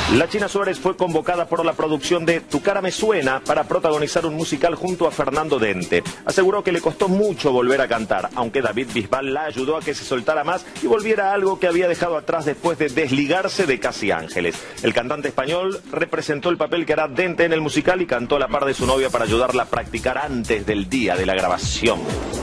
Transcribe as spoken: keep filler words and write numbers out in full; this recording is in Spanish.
La China Suárez fue convocada por la producción de Tu cara me suena para protagonizar un musical junto a Fernando Dente. Aseguró que le costó mucho volver a cantar, aunque David Bisbal la ayudó a que se soltara más y volviera a algo que había dejado atrás después de desligarse de Casi Ángeles. El cantante español representó el papel que hará Dente en el musical y cantó a la par de su novia para ayudarla a practicar antes del día de la grabación.